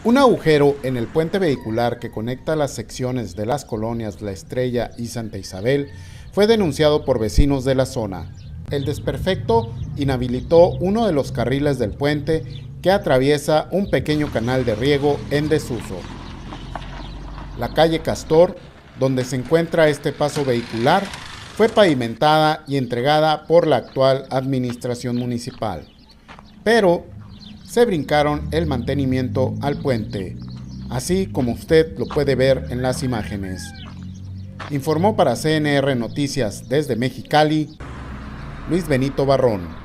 Un agujero en el puente vehicular que conecta las secciones de las colonias La Estrella y Santa Isabel fue denunciado por vecinos de la zona. El desperfecto inhabilitó uno de los carriles del puente que atraviesa un pequeño canal de riego en desuso. La calle Castor, donde se encuentra este paso vehicular, fue pavimentada y entregada por la actual administración municipal. Pero se brincaron el mantenimiento al puente, así como usted lo puede ver en las imágenes. Informó para CNR Noticias desde Mexicali, Luis Benito Barrón.